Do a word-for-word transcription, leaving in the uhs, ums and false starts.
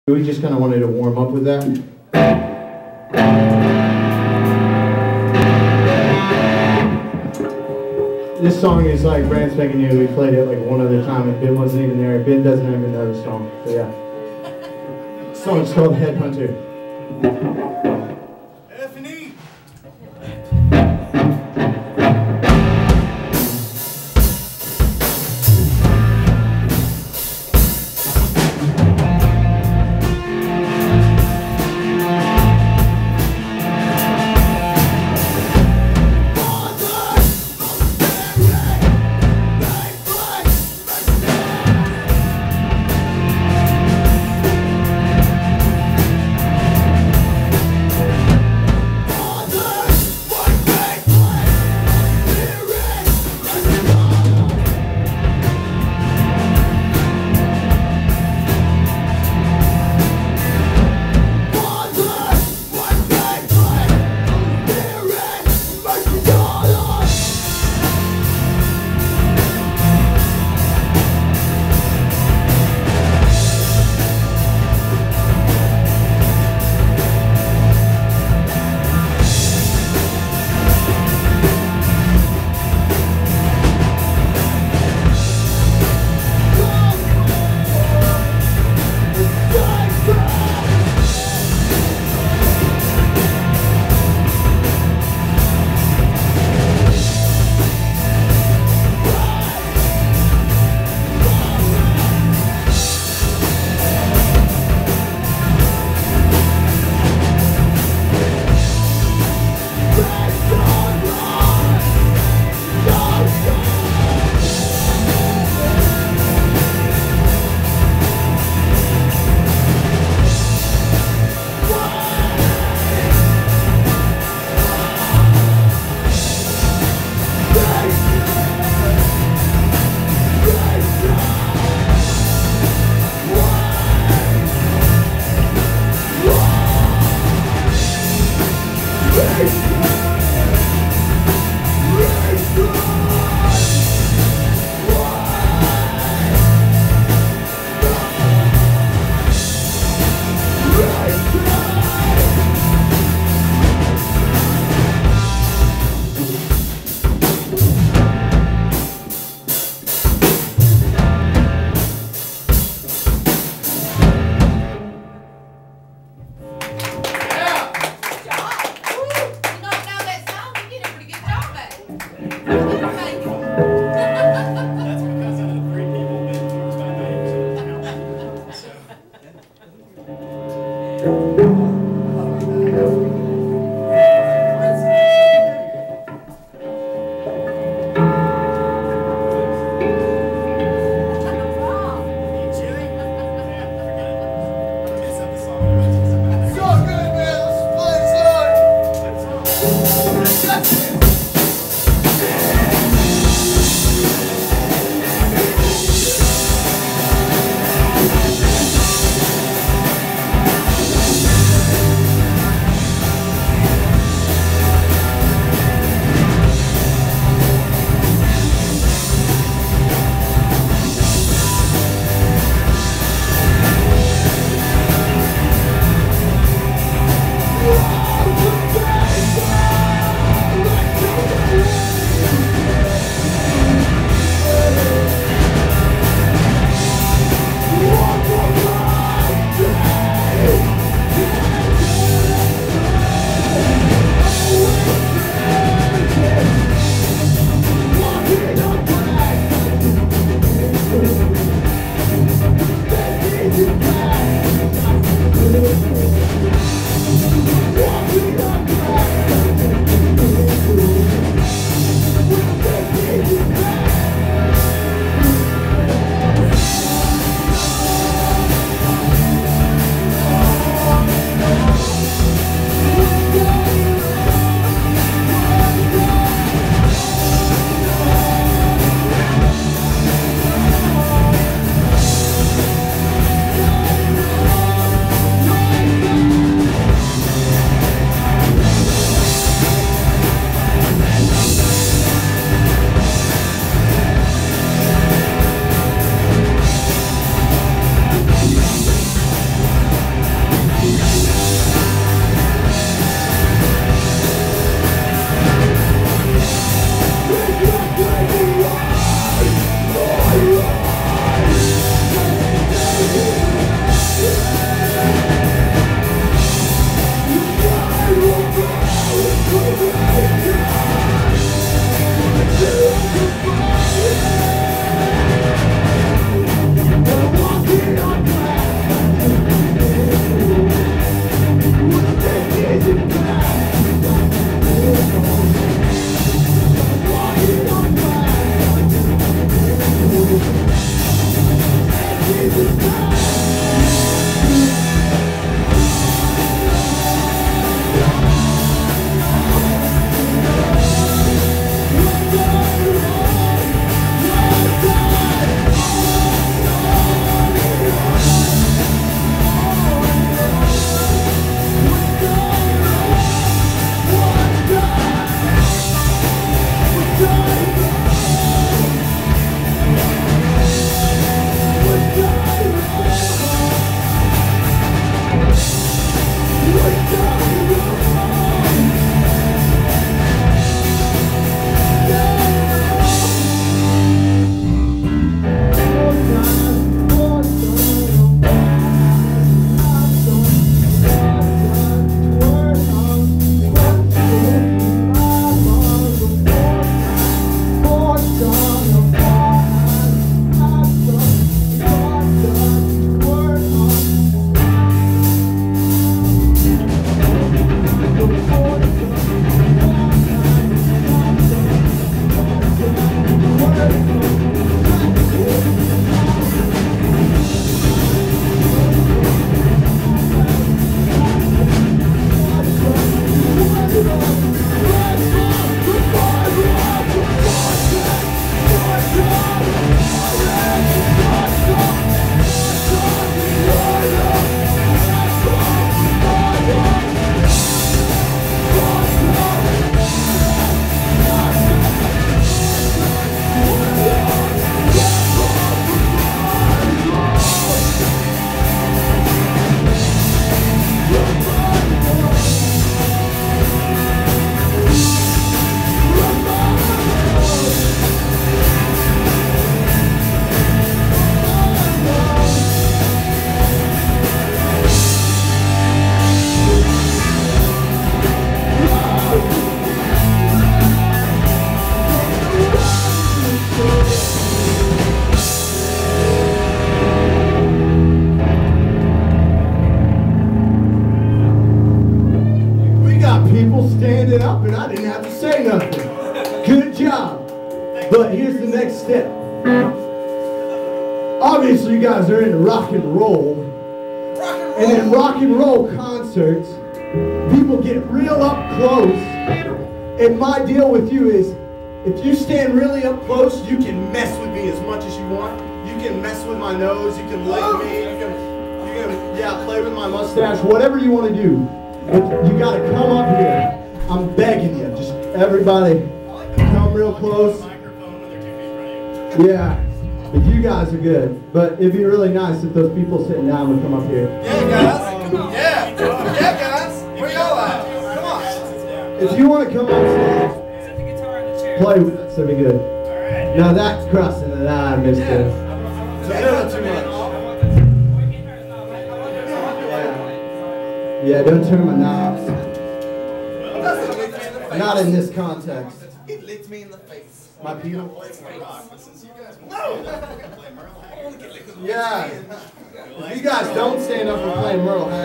We just kind of wanted to warm up with that. This song is like brand spanking new. We played it like one other time and Ben wasn't even there. Ben doesn't even know the song. So yeah. The song's called Headhunter. F and E. people standing up and I didn't have to say nothing. Good job. But here's the next step. Obviously you guys are into rock and roll. And in rock and roll concerts, people get real up close. And my deal with you is, if you stand really up close, you can mess with me as much as you want. You can mess with my nose, you can lick me, you can, you can yeah, play with my mustache, whatever you want to do. If you got to come up here. I'm begging you, just everybody come real close. Yeah, if you guys are good. But it'd be really nice if those people sitting down would come up here. Yeah, guys. Yeah. Yeah, guys. Where y'all at? Come on. If you want to come on stage, play with us, that'd be good. Now that's crossing the line, mister. It's a little too much. Yeah, don't turn my knobs. Not in this context. He licked me in the face. My people? No! Yeah. If you guys don't stand up and play Merle,